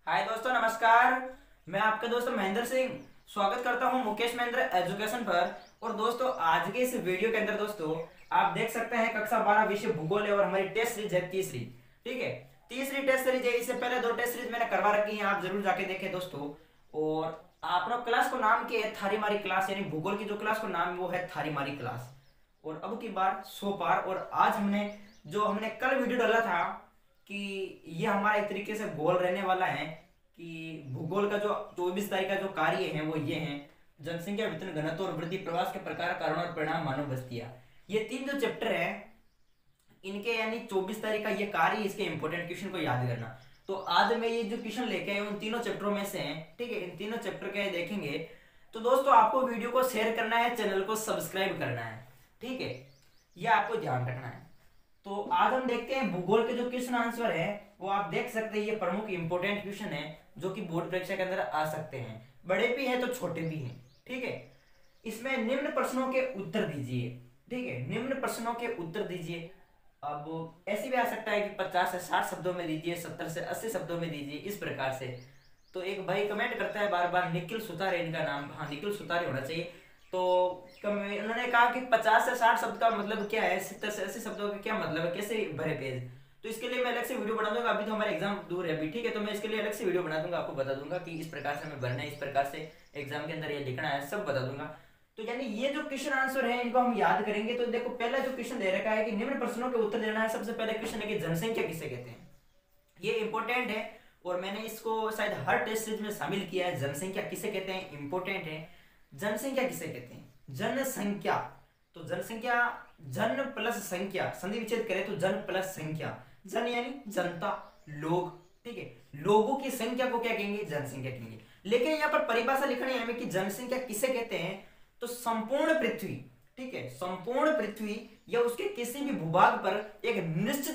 हाय दोस्तों, नमस्कार। मैं आपका दोस्त महेंद्र सिंह स्वागत करता हूं मुकेश महेंद्र एजुकेशन पर। और दोस्तों, आज के इस वीडियो के अंदर दोस्तों आप देख सकते हैं कक्षा 12 विषय भूगोल है और हमारी टेस्ट सीरीज है तीसरी। ठीक है, तीसरी टेस्ट सीरीज है। इससे पहले दो टेस्ट सीरीज मैंने करवा रखी है, आप जरूर जाके देखें दोस्तों। और आप लोग क्लास को नाम की है थारी मारी क्लास, यानी भूगोल की जो क्लास को नाम है वो है थारी मारी क्लास। और अब की बार 100 पार। और आज हमने कल वीडियो डाला था कि ये हमारा एक तरीके से गोल रहने वाला है कि भूगोल का जो 24 तारीख का जो कार्य है वो ये है जनसंख्या वितरण घनत्व और वृद्धि प्रवास के प्रकार कारण और परिणाम मानव बस्तियां। ये तीन जो चैप्टर है इनके यानी 24 तारीख का ये कार्य, इसके इंपॉर्टेंट क्वेश्चन को याद करना। तो आज मैं ये जो क्वेश्चन लेके आया उन तीनों चैप्टरों में से हैं। ठीक है, इन तीनों चैप्टर के देखेंगे। तो दोस्तों, आपको वीडियो को शेयर करना है, चैनल को सब्सक्राइब करना है। ठीक है, ये आपको ध्यान रखना है। तो आज हम देखते हैं भूगोल के जो क्वेश्चन आंसर है वो आप देख सकते हैं। ये प्रमुख इंपोर्टेंट क्वेश्चन है जो कि बोर्ड परीक्षा के अंदर आ सकते हैं, बड़े भी हैं तो छोटे भी हैं। ठीक है, इसमें निम्न प्रश्नों के उत्तर दीजिए। ठीक है, निम्न प्रश्नों के उत्तर दीजिए। अब ऐसे भी आ सकता है कि 50 से 60 शब्दों में दीजिए, 70 से 80 शब्दों में दीजिए, इस प्रकार से। तो एक भाई कमेंट करता है बार बार, निखिल सुतार इनका नाम, हाँ निखिल सुतार होना चाहिए। तो उन्होंने कहा कि 50 से 60 शब्द का मतलब क्या है, 70 से 80 शब्दों का क्या मतलब है, कैसे भरे पेज। तो इसके लिए मैं अलग से वीडियो बना दूंगा। अभी तो हमारा एग्जाम दूर है अभी। ठीक है, तो मैं इसके लिए अलग से वीडियो बना दूंगा, आपको बता दूंगा कि इस प्रकार से हमें भरना है, इस प्रकार से एग्जाम के अंदर ये लिखना है, सब बता दूंगा। तो यानी ये जो क्वेश्चन आंसर है इनको हम याद करेंगे। तो देखो, पहला जो क्वेश्चन दे रखा है कि निम्न प्रश्नों के उत्तर देना है। सबसे पहले क्वेश्चन है कि जनसंख्या किसे कहते हैं। ये इंपॉर्टेंट है और मैंने इसको शायद हर टेस्ट सीरीज में शामिल किया है। जनसंख्या किसे कहते हैं, इंपॉर्टेंट है। जनसंख्या किसे कहते हैं, जनसंख्या। तो जनसंख्या, जन प्लस संख्या, संधि विच्छेद करें तो जन प्लस संख्या। जन यानी जनता, लोग। ठीक है, लोगों की संख्या को क्या कहेंगे, जनसंख्या कहेंगे। लेकिन यहाँ पर परिभाषा लिखनी है हमें कि जनसंख्या किसे कहते हैं। तो संपूर्ण पृथ्वी, ठीक है, संपूर्ण पृथ्वी या उसके किसी भी भूभाग पर एक निश्चित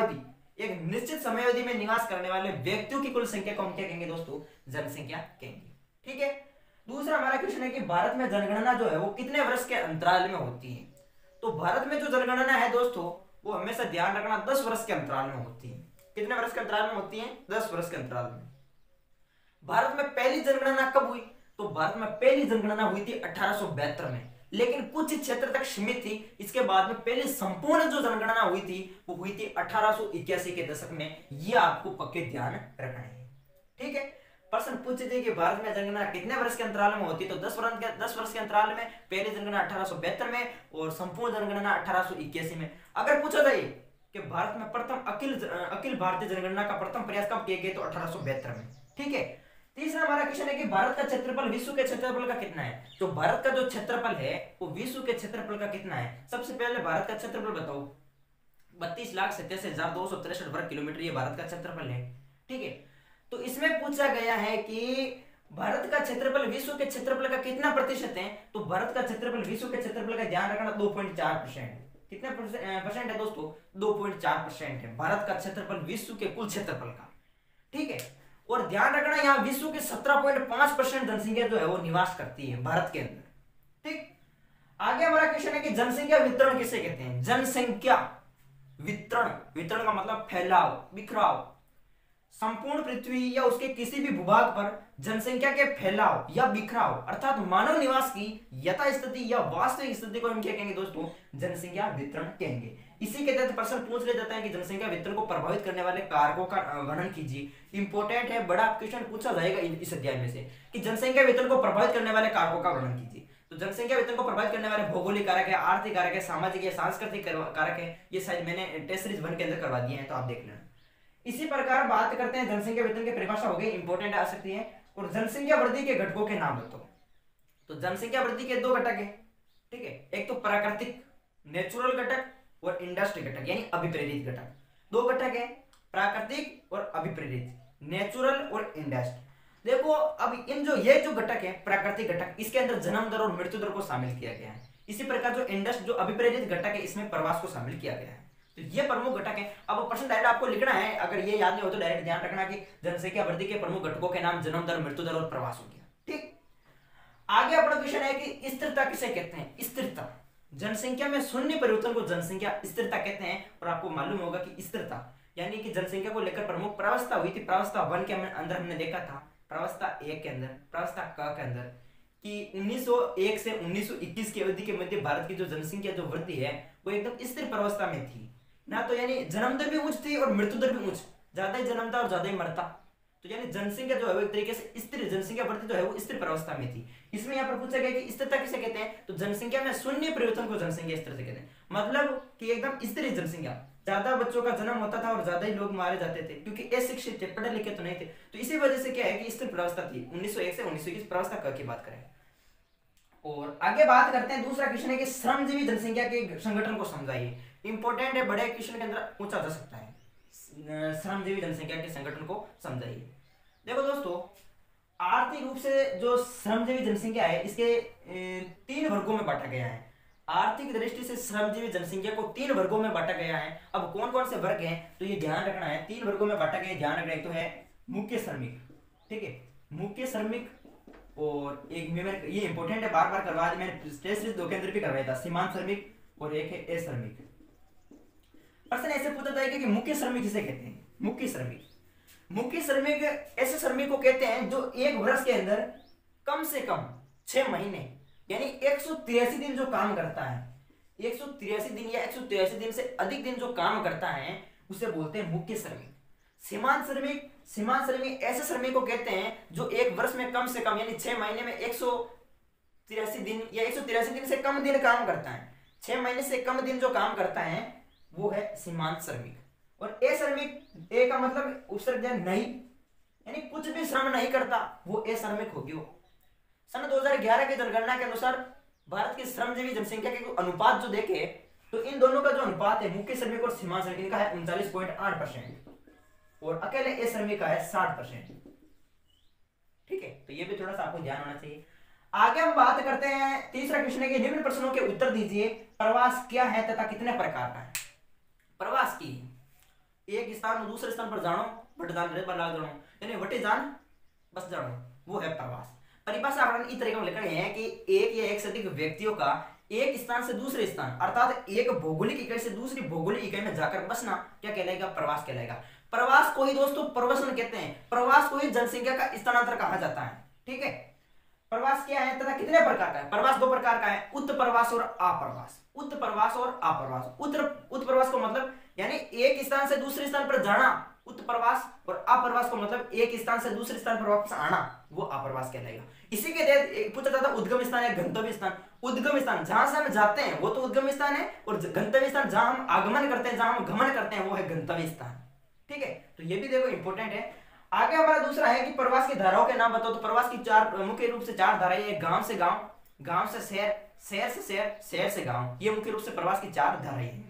समयावधि में निवास करने वाले व्यक्तियों की कुल संख्या को हम क्या कहेंगे दोस्तों, जनसंख्या कहेंगे। ठीक है, दूसरा हमारा क्वेश्चन है कि भारत में जनगणना जो है वो कितने वर्ष के अंतराल में होती है। तो भारत में जो जनगणना है दोस्तों वो हमेशा ध्यान रखना 10 वर्ष के अंतराल में होती है। कितने वर्ष के अंतराल में होती है, 10 वर्ष के अंतराल में। भारत में पहली जनगणना कब हुई, तो भारत में पहली जनगणना हुई थी 1872 में, लेकिन कुछ क्षेत्र तक सीमित थी। इसके बाद में पहली संपूर्ण जो जनगणना हुई थी वो हुई थी 1881 के दशक में। ये आपको पक्के ध्यान रखना है। ठीक है, प्रश्न पूछे थे कि भारत में जनगणना कितने वर्ष के अंतराल में होती है। तो 10 वर्ष के अंतराल में। पहली जनगणना 1872 में और संपूर्ण जनगणना 1881 में। अगर पूछा जाए कि भारत में प्रथम अखिल भारतीय जनगणना का प्रथम प्रयास कब किया गया, तो 1872 में। ठीक है, तीसरा हमारा क्वेश्चन है कि भारत का क्षेत्रफल विश्व के क्षेत्रफल का कितना है। तो भारत का जो क्षेत्रफल है वो विश्व के क्षेत्रफल का कितना है। सबसे पहले भारत का क्षेत्रफल बताओ। 32,87,263 वर्ग किलोमीटर ये भारत का क्षेत्रफल है। ठीक है, तो इसमें पूछा गया है कि भारत का क्षेत्रफल विश्व के क्षेत्रफल का कितना प्रतिशत है। तो भारत का क्षेत्रफल विश्व के क्षेत्रफल का ध्यान रखना 2.4%। कितने परसेंट है दोस्तों, 2.4% है भारत का क्षेत्रफल विश्व के कुल क्षेत्रफल का। ठीक है, और ध्यान रखना यहाँ विश्व के 17.5% जनसंख्या जो है वो निवास करती है भारत के अंदर। ठीक, आगे हमारा क्वेश्चन है कि जनसंख्या वितरण किसे कहते हैं। जनसंख्या वितरण, वितरण का मतलब फैलाव, बिखराव। संपूर्ण पृथ्वी या उसके किसी भी भूभाग पर जनसंख्या के फैलाव या बिखराव अर्थात मानव निवास की यथास्थिति या वास्तविक स्थिति को हम क्या कहेंगे दोस्तों, जनसंख्या वितरण कहेंगे। इसी के तहत प्रश्न पूछ लिया जाता है कि जनसंख्या वितरण को प्रभावित करने वाले कारकों का वर्णन कीजिए। इंपॉर्टेंट है, बड़ा क्वेश्चन पूछा जाएगा इस अध्याय में से कि जनसंख्या वितरण को प्रभावित करने वाले कारकों का वर्णन कीजिए। तो जनसंख्या वितरण को प्रभावित करने वाले भौगोलिक कारक है, आर्थिक कारक है, सामाजिक या सांस्कृतिक कारक है। ये शायद मैंने टेस्ट सीरीज 1 के अंदर करवा दिए हैं, तो आप देख लेना। इसी प्रकार बात करते हैं जनसंख्या वितरण की परिभाषा हो गई, इंपॉर्टेंट आ सकती है। और जनसंख्या वृद्धि के घटकों के नाम बताओ। तो जनसंख्या वृद्धि के 2 घटक है। ठीक है, एक तो प्राकृतिक नेचुरल घटक और इंडस्ट्री घटक यानी अभिप्रेरित घटक। 2 घटक है, प्राकृतिक और अभिप्रेरित, नेचुरल और इंडस्ट। देखो, अब इन ये जो घटक है प्राकृतिक घटक, इसके अंदर जन्म दर और मृत्यु दर को शामिल किया गया है। इसी प्रकार जो इंडस्ट जो अभिप्रेरित घटक है इसमें प्रवास को शामिल किया गया है। तो ये प्रमुख घटक है। अब प्रश्न डायरेक्ट आपको लिखना है, अगर ये याद नहीं हो तो डायरेक्ट ध्यान रखना कि जनसंख्या वृद्धि के प्रमुख घटकों के नाम जन्म दर, मृत्यु दर और प्रवास हो गया। ठीक, आगे अपना क्वेश्चन है कि स्थिरता किसे कहते हैं। स्थिरता, जनसंख्या में शून्य परिवर्तन को जनसंख्या स्थिरता कहते हैं। और आपको मालूम होगा कि स्थिरता यानी कि जनसंख्या को लेकर प्रमुख प्रावस्था हुई थी। प्रावस्था 1 के अंदर हमने देखा था, प्रावस्था 1 के अंदर, प्रावस्था क के अंदर कि 1901 से 1921 की अवधि के मध्य भारत की जो जनसंख्या जो वृद्धि है वो एकदम स्थिर प्रावस्था में थी ना। तो यानी जन्म दर भी उच्च थी और मृत्यु दर भी उच्च, ज्यादा ही जन्मता और ज्यादा ही मरता। तो यानी जनसंख्या जो है वो एक तरीके से स्थिर, जनसंख्या वृद्धि जो है वो स्थिर प्रावस्था में थी। इसमें यहाँ पर पूछा गया कि स्थिरता किसे कहते हैं, तो जनसंख्या में शून्य परिवर्तन को जनसंख्या स्थिर कहते हैं। मतलब कि एकदम स्थिर जनसंख्या, ज्यादा बच्चों का जन्म होता था और ज्यादा ही लोग मारे जाते थे क्योंकि अशिक्षित थे, पढ़े लिखे तो नहीं थे। तो इसी वजह से क्या है कि स्थिर प्रावस्था थी 1901 से 1921 प्रावस्था की बात करें। और आगे बात करते हैं, दूसरा क्वेश्चन है कि श्रमजीवी जनसंख्या के संगठन को समझाइए। इंपॉर्टेंट है, बड़े क्वेश्चन के अंदर पूछा जा सकता है। श्रमजीवी जनसंख्या के संगठन को समझाइए। देखो दोस्तों, आर्थिक रूप से जो श्रमजीवी जनसंख्या है इसके 3 वर्गों में बांटा गया है। आर्थिक दृष्टि से श्रमजीवी जनसंख्या को 3 वर्गों में बांटा गया है। अब कौन कौन से वर्ग हैं तो ये ध्यान रखना है, 3 वर्गों में बांटा गया, ध्यान रखना है। तो है मुख्य श्रमिक, ठीक है, मुख्य श्रमिक, और एक में ये इंपॉर्टेंट है, बार बार करवा दी मैंने, टेस्ट सीरीज 2 के अंदर भी करवाया था, सीमांत श्रमिक, और एक है अश्रमिक। प्रश्न ऐसे पूछा जाएगा कि मुख्य श्रमिक किसे कहते हैं। मुख्य श्रमिक, मुख्य श्रमिक ऐसे श्रमिक को कहते हैं जो एक वर्ष के अंदर कम से कम 6 महीने यानी 183 दिन जो काम करता है, 183 दिन या 183 दिन से अधिक दिन जो काम करता है उसे बोलते हैं मुख्य श्रमिक। सीमांत श्रमिक, सीमांत श्रमिक ऐसे श्रमिक को कहते हैं जो एक वर्ष में कम से कम यानी 6 महीने में 183 दिन या 183 दिन से कम दिन काम करता है, 6 महीने से कम दिन जो काम करता है वो है सीमांत श्रमिक। और अश्रमिक, ए का मतलब उपसर्ग नहीं, यानी कुछ भी श्रम नहीं करता, वो अश्रमिक हो गया। सन 2011 की जनगणना के अनुसार भारत की श्रमजीवी जनसंख्या के अनुपात जो देखे तो इन दोनों का जो अनुपात है, मुख्य श्रमिक और सीमांत श्रमिक का है 39.8% और अकेले अश्रमिक का है 60%। ठीक है, तो ये भी थोड़ा सा आपको ध्यान होना चाहिए। आगे हम बात करते हैं, तीसरा क्वेश्चन है कि निम्न प्रश्नों के उत्तर दीजिए। प्रवास क्या है तथा कितने प्रकार का है। प्रवास की एक स्थान और दूसरे स्थान पर जानो, बट जान रे बला जानो, यानी वटे जान बस जानो, वो है प्रवास। परिभाषा अपन इस तरीके में लिख रहे हैं कि एक या एक से अधिक व्यक्तियों का एक स्थान से दूसरे स्थान अर्थात एक भौगोलिक इकाई से दूसरी भौगोलिक इकाई में जाकर बसना क्या कहलाएगा, प्रवास कहलाएगा। प्रवास को ही दोस्तों प्रवसन कहते हैं, प्रवास को ही जनसंख्या का स्थानांतरण कहा जाता है। ठीक है, प्रवास क्या है तथा कितने प्रकार का है। प्रवास 2 प्रकार का है, उत्त प्रवास और अप्रवास। उत्त प्रवास और अप्रवास। उत्त प्रवास को मतलब यानी एक स्थान से दूसरे स्थान पर जाना उत्त प्रवास, और अप्रवास को मतलब एक स्थान से दूसरे स्थान पर वापस आना, वो अप्रवास कहलाएगा। इसी के तहत पूछा जाता है उद्गम स्थान या गंतव्य स्थान। उद्गम स्थान जहां से हम जाते हैं वो तो उद्गम स्थान है, और गंतव्य स्थान जहां हम आगमन करते हैं, जहां हम गमन करते हैं, वो है गंतव्य स्थान। ठीक है, तो ये भी देखो इंपॉर्टेंट है। आगे हमारा दूसरा है कि प्रवास की धाराओं के नाम बताओ। तो प्रवास की 4 मुख्य रूप से 4 धाराएं हैं। गांव से गांव, गांव से शहर, शहर से शहर, शहर से गांव, ये मुख्य रूप से प्रवास की 4 धाराएं हैं।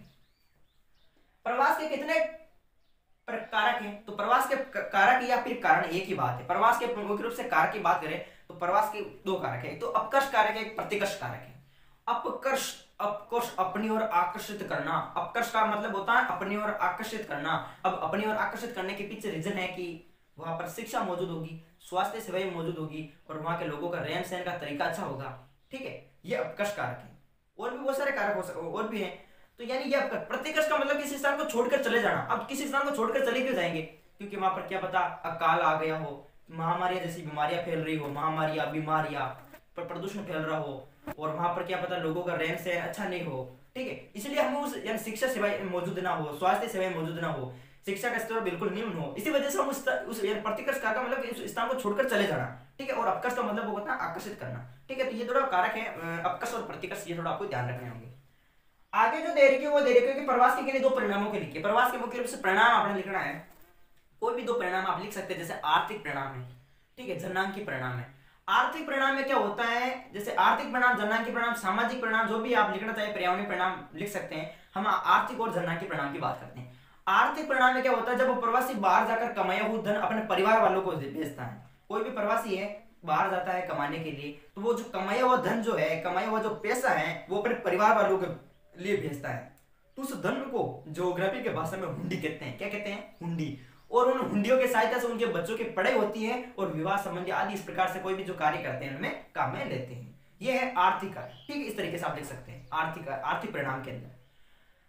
प्रवास के कितने कारक हैं, तो प्रवास के कारक या फिर कारण एक ही बात है। प्रवास के मुख्य रूप से कारक की बात करें तो प्रवास के 2 कारक है, एक तो अपकर्ष कारक है, एक प्रतिकर्ष कारक है। अपकर्ष, अपकर्ष अपनी ओर आकर्षित करना। अपकर्ष का मतलब होता है अपनी ओर आकर्षित करना। अब अपनी ओर आकर्षित करने के पीछे रीजन है कि वहां पर शिक्षा मौजूद होगी, स्वास्थ्य सेवाएं मौजूद होगी, और वहां के लोगों का रहन सहन का तरीका अच्छा होगा। ठीक है, ये अपकर्ष कारक है। और भी बहुत सारे कारक और भी हैं। तो यानी ये प्रतिकर्ष का मतलब किसी स्थान को छोड़कर चले जाना। अब किसी स्थान को छोड़कर चले क्यों जाएंगे, क्योंकि वहां पर क्या पता अकाल आ गया हो, महामारियां जैसी बीमारियां फैल रही हो, महामारियां, बीमारियां, प्रदूषण फैल रहा हो, और वहां पर क्या पता लोगों का रहन सहन अच्छा नहीं हो। ठीक है, इसलिए हम उस यानी शिक्षा सेवाएं मौजूद ना हो, स्वास्थ्य सेवाएं मौजूद ना हो, शिक्षा का स्तर बिल्कुल निम्न हो, इसी वजह से हम उस प्रतिकर्ष का मतलब इस स्थान को छोड़कर चले जाना। ठीक है, और अपकर्ष का मतलब वो होता है आकर्षित करना। ठीक है, तो ये थोड़ा कारक है अपकर्ष और प्रतिकर्ष, ये थोड़ा आपको ध्यान रखने होंगे। आगे जो दे रखी है वो दे रखी है कि प्रवास के लिए 2 परिणामों के लिखिए। प्रवास के मुख्य रूप से परिणाम आपने लिखना है, कोई भी 2 परिणाम आप लिख सकते हैं। जैसे आर्थिक परिणाम है, ठीक है, जननांकी परिणाम है। आर्थिक परिणाम में क्या होता है, जैसे आर्थिक परिणाम, जननांकी परिणाम, सामाजिक परिणाम, जो भी आप लिखना चाहे, पर्यावरणीय परिणाम लिख सकते हैं। हम आर्थिक और जननांकी परिणाम की बात करते हैं। आर्थिक परिणाम में क्या होता है, जब वो प्रवासी बाहर जाकर कमाया हुआ धन अपने परिवार वालों को भेजता है। कोई भी प्रवासी है बाहर जाता है कमाने के लिए, तो वो जो कमाया हुआ धन जो है, कमाया हुआ जो पैसा है, वो अपने परिवार वालों के लिए भेजता है। तो उस धन को ज्योग्राफी के भाषा में हुंडी कहते हैं। क्या कहते हैं, हुंडी। और उन हुंडियों के सहायता से उनके बच्चों की पढ़ाई होती है और विवाह संबंधी आदि इस प्रकार से कोई भी जो कार्य करते हैं उनमें काम में लेते हैं। ये है आर्थिक कार्य। ठीक है, इस तरीके से आप लिख सकते हैं आर्थिक परिणाम के अंदर।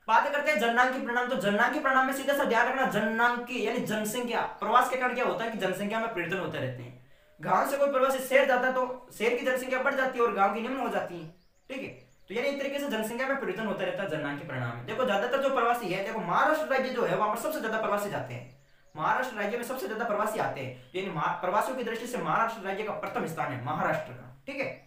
बात करते हैं जननांगी परिणाम। तो जननांगी परिणाम में सीधा सा ध्यान रखना, जननांगी यानी जनसंख्या। प्रवास के कारण क्या होता है कि जनसंख्या में परिवर्तन होते रहते हैं। गांव से कोई प्रवासी शहर जाता है तो शहर की जनसंख्या बढ़ जाती है और गांव की निम्न हो जाती है। ठीक है, तो यानी एक तरीके से जनसंख्या में परिवर्तन होता रहता है जननांगी परिणाम में। देखो ज्यादातर जो प्रवासी है, देखो महाराष्ट्र राज्य जो है वहां पर सबसे ज्यादा प्रवासी जाते हैं। महाराष्ट्र राज्य में सबसे ज्यादा प्रवासी आते हैं, यानी प्रवासियों की दृष्टि से महाराष्ट्र राज्य का प्रथम स्थान है, महाराष्ट्र का। ठीक है,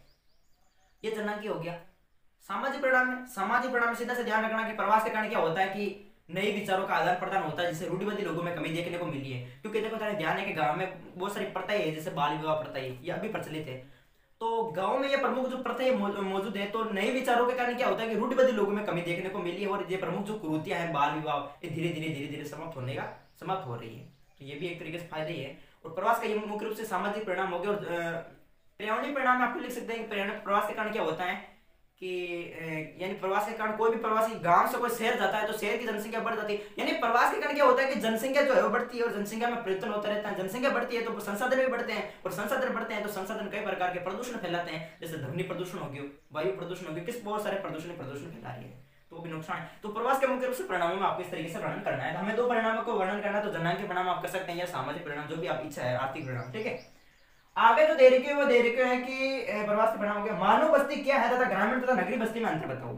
ये जननांगी हो गया। सामाजिक परिणाम में, सामाजिक परिणाम में सीधा से ध्यान रखना कि प्रवास के कारण क्या होता है कि नए विचारों का आदान प्रदान होता है, जिससे रूढ़िवादी लोगों में कमी देखने को मिली है। क्योंकि देखो तेरा ध्यान है कि गांव में बहुत सारी प्रथाएं है, जैसे बाल विवाह प्रथा है, यह भी प्रचलित है। तो गांव में ये प्रमुख जो प्रथाएं मौजूद है, तो नए विचारों के कारण क्या होता है कि रूढ़िवादी लोगों में कमी देखने को मिली है, और ये प्रमुख जो कुरीतियां हैं बाल विवाह, ये धीरे धीरे समाप्त हो रही है। तो ये भी एक तरीके से फायदे ही है। और प्रवास का ये मुख्य रूप से सामाजिक परिणाम हो गया। और पर्यावरणीय परिणाम में आपको लिख सकते हैं कि प्रवास के कारण क्या होता है कि यानी प्रवास के कारण कोई भी प्रवासी गांव से कोई शहर जाता है तो शहर की जनसंख्या बढ़ जाती है। यानी प्रवास के कारण क्या होता है कि जनसंख्या जो है वो बढ़ती है, और जनसंख्या में परिवर्तन होता रहता है। जनसंख्या बढ़ती है तो संसाधन भी बढ़ते हैं, और संसाधन बढ़ते हैं तो संसाधन कई प्रकार के प्रदूषण फैलाते हैं, जैसे ध्वनि प्रदूषण हो गया, वायु प्रदूषण हो गया, किस बहुत सारे प्रदूषण फैला रही है, तो भी नुकसान है। तो प्रवास के मुख्य रूप से परिणामों में आपको इस तरीके से वर्णन करना है। तो हमें दो परिणामों को वर्णन करना है, तो जननांगी परिणाम आप कर सकते हैं या सामाजिक परिणाम, जो भी आप इच्छा है, आर्थिक परिणाम। ठीक है, आगे जो दे रखे है वो दे रखे है कि प्रवास के परिणाम हो गया। मानव बस्ती क्या है तथा ग्रामीण तथा नगरीय बस्ती में अंतर बताओ।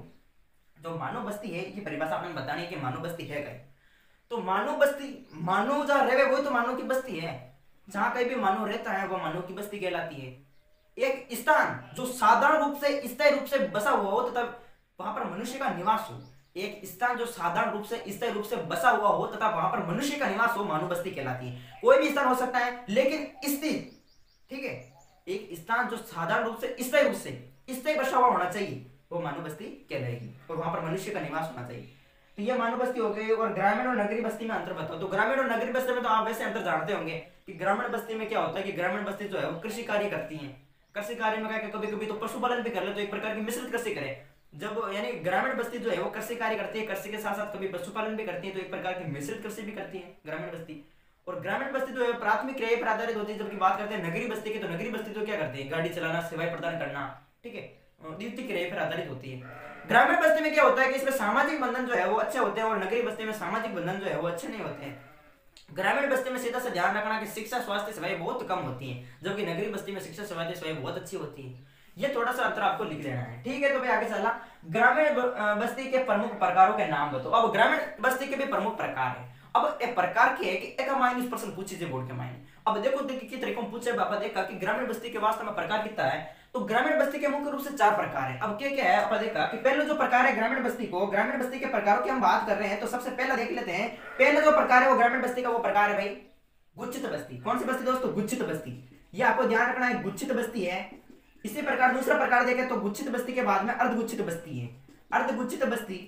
जो मानव बस्ती है ये परिभाषा आपने बतानी है कि मानव बस्ती है क्या। तो मानव बस्ती, मानव जहां रहे वही तो मानव की बस्ती है। जहां कहीं भी मानव रहता है वो मानव की बस्ती कहलाती है। एक स्थान जो साधारण रूप से स्थायी रूप से बसा हुआ हो तथा वहां पर मनुष्य का निवास हो। एक स्थान जो साधारण रूप से स्थायी रूप से बसा हुआ हो तथा वहां पर मनुष्य का निवास हो, मानव बस्ती कहलाती है। कोई भी स्थान हो सकता है लेकिन स्थिर, ठीक है, एक स्थान जो साधारण रूप से स्थायी बसा हुआ होना चाहिए, वो मानव बस्ती कहलाएगी, और वहां पर मनुष्य का निवास होना चाहिए। तो ये मानव बस्ती हो गई। और ग्रामीण और नगरीय बस्ती में अंतर बताओ। तो ग्रामीण और नगरीय बस्ती में तो आप वैसे अंतर जानते होंगे कि ग्रामीण बस्ती में क्या होता है कि ग्रामीण बस्ती जो है वो कृषि कार्य करती है। कृषि कार्य में क्या कभी कभी तो पशुपालन भी कर ले, तो एक प्रकार की मिश्रित कृषि करे। जब यानी ग्रामीण बस्ती जो है वो कृषि कार्य करती है, कृषि के साथ साथ कभी पशुपालन भी करती है, तो एक प्रकार की मिश्रित कृषि भी करती है ग्रामीण बस्ती। और ग्रामीण बस्ती जो है प्राथमिक क्रिया पर आधारित होती है। जबकि बात करते हैं नगरीय बस्ती की, तो नगरीय बस्ती तो क्या करती है, गाड़ी चलाना, सेवाएं प्रदान करना, ठीक है, द्वितीय क्रिया पर आधारित होती है। ग्रामीण बस्ती में क्या होता है कि इसमें सामाजिक बंधन जो है वो अच्छे होते हैं, और नगरीय बस्ती में सामाजिक बंधन जो है वो अच्छे नहीं होते हैं। ग्रामीण बस्ती में सीधा सा ध्यान रखना कि शिक्षा स्वास्थ्य सेवाएं बहुत कम होती हैं, जबकि नगरीय बस्ती में शिक्षा स्वास्थ्य सेवाएं बहुत अच्छी होती है। ये थोड़ा सा अंतर आपको लिख लेना है। ठीक है, तो भाई आगे चला। ग्रामीण बस्ती के प्रमुख प्रकारों के नाम बताओ। अब ग्रामीण बस्ती के भी प्रमुख प्रकार है। अब एक प्रकार के है कि एक माइनस प्रश्न पूछे जे बोर्ड के मायने। अब देखो कि तरीकों पूछे बापा देखा कि ग्रामीण बस्ती के वास्तव में प्रकार कितना है। तो ग्रामीण बस्ती के मुख्य रूप से 4 प्रकार है। अब क्या क्या है आप देखा कि पहले जो प्रकार है ग्रामीण बस्ती के प्रकारों की हम बात कर रहे हैं, तो सबसे पहला देख लेते हैं। पहला जो प्रकार है वो ग्रामीण बस्ती का वो प्रकार है भाई गुच्छित बस्ती। कौन सी बस्ती दोस्तों, गुच्छित बस्ती। ये आपको ध्यान रखना है, गुच्छित बस्ती है। इसी प्रकार दूसरा प्रकार देखें तो गुच्छित बस्ती के बाद में अर्धगुच्छित बस्ती है, अर्धगुच्छित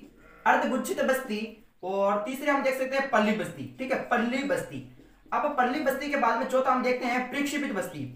बस्ती। और तीसरे हम देख सकते हैं पल्ली बस्ती, ठीक है, पल्ली बस्ती। अब पल्ली बस्ती के बाद में चौथा हम देखते हैं प्रक्षेपित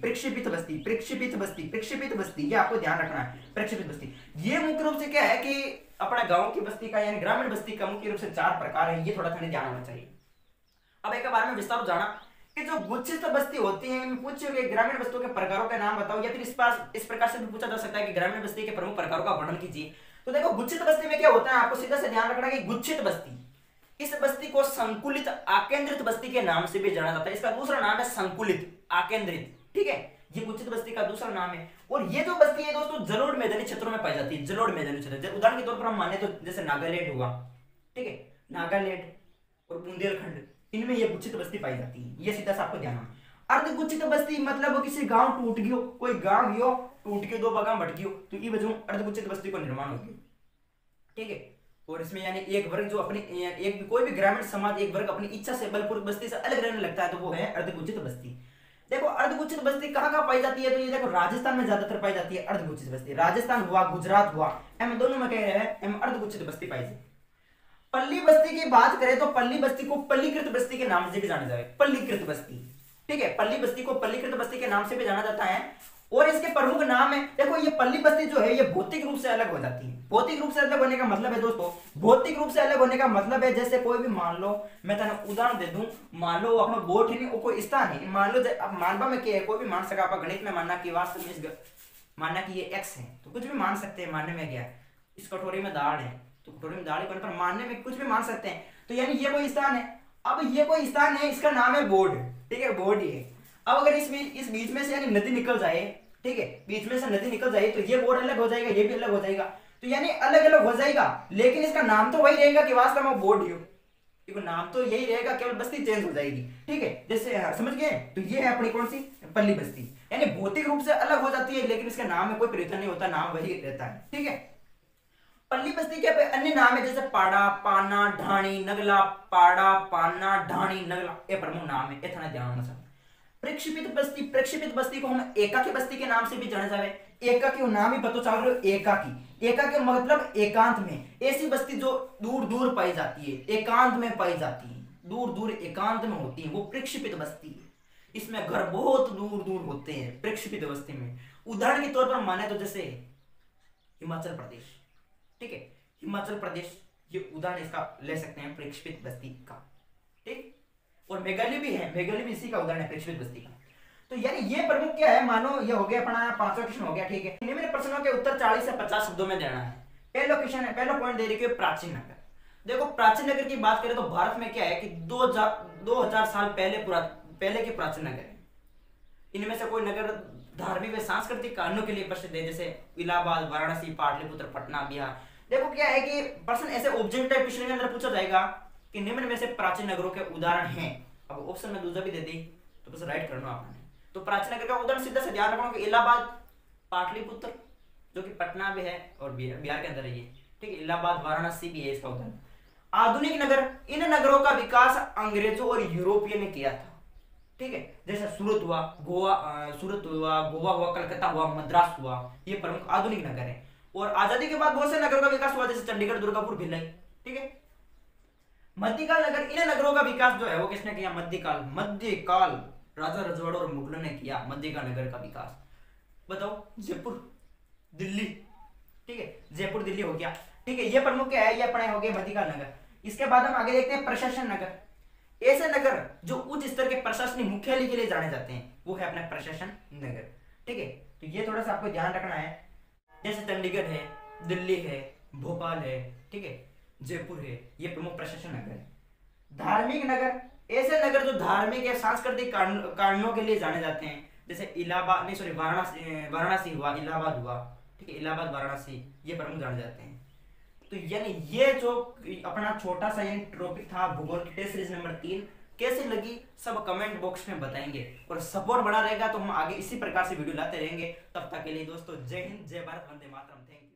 बस्ती। ये आपको ध्यान रखना है, प्रक्षेपित बस्ती। ये मुख्य रूप से क्या है कि अपना गांव की बस्ती का यानी ग्रामीण बस्ती का मुख्य रूप से 4 प्रकार है। ये थोड़ा सा ध्यान होना चाहिए। अब एक बार में विस्तार जाना कि जो गुच्छित बस्ती होती है, पूछिए ग्रामीण बस्तियों के प्रकारों का नाम बताओ, या फिर इस प्रकार से भी पूछा जा सकता है कि ग्रामीण बस्ती के प्रमुख प्रकारों का वर्णन कीजिए। तो देखो गुच्छित बस्ती में क्या होता है, आपको सीधा से ध्यान रखना कि गुच्छित बस्ती, इस बस्ती को संकुलित आकेंद्रित बस्ती के नाम से भी जाना जाता है। इसका दूसरा नाम है संकुलित आकेंद्रित, ठीक है, ये गुच्छित बस्ती का दूसरा नाम है। और ये जो बस्ती है दोस्तों जलोढ़ मैदानी क्षेत्रों में पाई जाती है, जलोढ़ मैदानी क्षेत्र। उदाहरण के तौर पर हम माने तो जैसे नागालैंड हुआ, ठीक है, नागालैंड और बुंदेलखंड, इनमें ये गुच्छित बस्ती पाई जाती है। ये सीधा सा आपको ध्यान रखना। अर्धगुच्छित बस्ती मतलब वो किसी गांव टूट गयो, कोई गांव गयो टूट के 2 भाग में बट गयो, तो ये वजह अर्धगुच्छित बस्ती को निर्माण हो गया, ठीक है। और इसमें यानी एक वर्ग जो अपनी कोई भी ग्रामीण समाज एक वर्ग अपनी इच्छा से बलपूर्वक बस्ती से अलग रहने लगता है, तो वो है अर्धगुच्छित बस्ती। देखो अर्धगुच्छित बस्ती कहाँ पाई जाती है, तो ये देखो राजस्थान में ज्यादातर पाई जाती है अर्धगुच्छित बस्ती। राजस्थान हुआ, गुजरात हुआ, एम दोनों में कह रहे हैं एम अर्धगुच्छित बस्ती पाई जाती। पल्ली बस्ती की बात करें तो पल्ली बस्ती को पल्लीकृत बस्ती के नाम से भी जाना जाए, पल्लीकृत बस्ती, ठीक है, पल्ली बस्ती को पल्लीकृत बस्ती के नाम से भी जाना जाता है। और इसके प्रमुख नाम है, देखो ये पल्ली बस्ती जो है ये भौतिक रूप से अलग हो जाती है। भौतिक रूप से अलग होने का मतलब है दोस्तों, भौतिक रूप से अलग होने का मतलब है जैसे कोई भी मान लो, मैं तेना उदाहरण दे दूं, मान लो अपना बोट है वो कोई स्थान है, मान लो अब मानवा में क्या है, कोई भी मान सका, आप गणित में मानना कि वास्तव में मानना कि ये x है, तो कुछ भी मान सकते हैं, मानने में क्या, इस कटोरी में दाल है तो कटोरी में दाल ही कौन, पर मानने में कुछ भी मान सकते हैं। तो यानी ये कोई स्थान है। अब ये कोई स्थान है, इसका नाम है बोर्ड, ठीक है, बोर्ड ही है। अब अगर इस बीच में से यानी नदी निकल जाए, ठीक है, बीच में से नदी निकल जाए तो ये बोर्ड अलग हो जाएगा, ये भी अलग हो जाएगा। तो यानी अलग अलग हो जाएगा, लेकिन इसका नाम तो वही रहेगा कि वास्तव में बोर्ड ही हो। देखो नाम तो यही रहेगा, केवल बस्ती चेंज हो जाएगी, ठीक है। जैसे समझ गए। तो ये है अपनी कौन सी, पल्ली बस्ती, यानी भौतिक रूप से अलग हो जाती है, लेकिन इसका नाम में कोई परिवर्तन नहीं होता, नाम वही रहता है, ठीक है। पल्ली बस्ती के अन्य नाम है जैसे पाड़ा, पाना, ढाणी, नगला। पाड़ा, पाना, ढाणी, नगला, ये प्रमुख नाम है, इतना ध्यान रखना। प्रक्षेपित बस्ती को हम एकाकी बस्ती के नाम से भी जाने जावे। एकाकी नाम ही पता चल रहा है, एकाकी। एकाकी मतलब एकांत में, ऐसी बस्ती जो दूर दूर पाई जाती है, एकांत में पाई जाती है, दूर दूर एकांत में होती है, वो प्रक्षेपित बस्ती है। इसमें घर बहुत दूर दूर होते हैं प्रक्षेपित बस्ती में। उदाहरण के तौर पर माने तो जैसे हिमाचल प्रदेश, ठीक है, हिमाचल प्रदेश, ये उदाहरण इसका ले सकते हैं प्रक्षेपित बस्ती का, ठीक। और मेघालय भी है, मेघालय भी इसी का उदाहरण है प्रक्षेपित बस्ती का। तो यानी ये प्रमुख क्या है, मानो ये हो गया अपना पांचवा क्वेश्चन हो गया, ठीक है। निम्न प्रश्नों के उत्तर 40 से 50 शब्दों में देना है। पहला क्वेश्चन है, पहला पॉइंट दे रही है प्राचीन नगर। देखो प्राचीन नगर की बात करें तो भारत में क्या है कि 2000 साल पहले के प्राचीन नगर है। इनमें से कोई नगर धार्मिक व सांस्कृतिक कारणों के लिए प्रसिद्ध है, जैसे इलाहाबाद, वाराणसी, पाटलिपुत्र, पटना, बिहार। देखो क्या है कि प्रश्न ऐसे ऑब्जेक्टिव टाइप क्वेश्चन के अंदर पूछा जाएगा कि निम्न में से प्राचीन नगरों के उदाहरण हैं। अब ऑप्शन में दूसरा भी दे दी तो बस राइट करना आपने। तो प्राचीन नगर का उदाहरण सीधा से ध्यान रखना कि इलाहाबाद, पाटलिपुत्र जो कि पटना में है और बिहार के अंदर है ये, ठीक है, इलाहाबाद, वाराणसी भी है इसका उदाहरण। आधुनिक नगर, इन नगरों का विकास अंग्रेजों और यूरोपियन ने किया था, ठीक है। जैसे सूरत हुआ, गोवा हुआ, कलकत्ता हुआ, मद्रास हुआ, ये प्रमुख आधुनिक नगर है। और आजादी के बाद बहुत से नगरों का विकास हुआ, जैसे चंडीगढ़, दुर्गापुर, भिलाई, ठीक है। मध्यकाल नगर, इन नगरों का विकास जो है वो किसने किया, मध्यकाल राजा रजवाड़ों और मुगलों ने किया मध्यकाल नगर का विकास। बताओ, जयपुर, दिल्ली, ठीक है, जयपुर दिल्ली हो गया, ठीक है। ये प्रमुख क्या है, ये अपने हो गए मध्यकाल नगर। इसके बाद हम आगे देखते हैं प्रशासन नगर। ऐसे नगर जो उच्च स्तर के प्रशासनिक मुख्यालय के लिए जाने जाते हैं, वो है अपना प्रशासन नगर, ठीक है। तो ये थोड़ा सा आपको ध्यान रखना है, जैसे चंडीगढ़ है, दिल्ली है, भोपाल है, ठीक है, जयपुर है, ये प्रमुख प्रशासन नगर है। धार्मिक नगर, ऐसे नगर जो धार्मिक या सांस्कृतिक कारणों के लिए जाने जाते हैं, जैसे वाराणसी हुआ, इलाहाबाद हुआ, ठीक है, इलाहाबाद, वाराणसी, ये प्रमुख जाने जाते हैं। तो यानी ये जो अपना छोटा सा यानी टॉपिक था भूगोल की टेस्ट सीरीज नंबर 3, कैसे लगी सब कमेंट बॉक्स में बताएंगे, और सपोर्ट बना रहेगा तो हम आगे इसी प्रकार से वीडियो लाते रहेंगे। तब तक के लिए दोस्तों जय हिंद, जय भारत, वंदे मातरम, थैंक यू।